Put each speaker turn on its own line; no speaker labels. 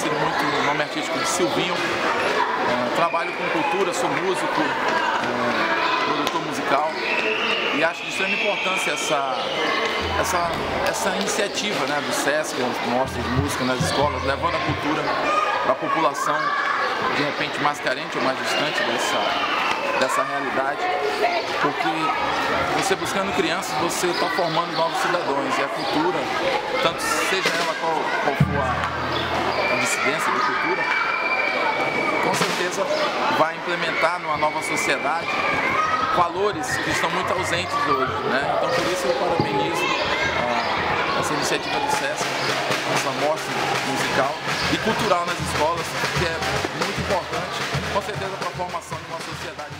conhecido muito o nome artístico de Silvinho. Trabalho com cultura, sou músico, produtor musical e acho de extrema importância essa iniciativa, né, do SESC, as mostras de música nas escolas, levando a cultura para a população de repente mais carente ou mais distante dessa realidade, porque você buscando crianças, você está formando novos cidadãos e a cultura, tanto seja ela qual for a dissidência da cultura, com certeza vai implementar numa nova sociedade valores que estão muito ausentes hoje, né? Então por isso eu parabenizo essa iniciativa do SESC, essa mostra musical e cultural nas escolas, que é muito importante, com certeza, para a formação de uma sociedade